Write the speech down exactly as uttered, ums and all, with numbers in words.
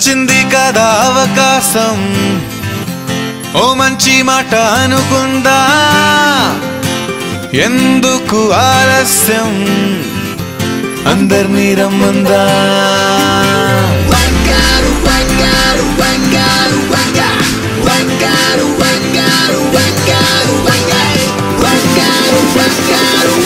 వచ్చింది కదా అవకాశం ఓ మంచి మాట అనుకుందా ఎందుకు ఆలస్యం అందర్నీ రమ్మందా Wangaru, wangaru, wangaru, wangaru, wangaru, wangaru, wangaru.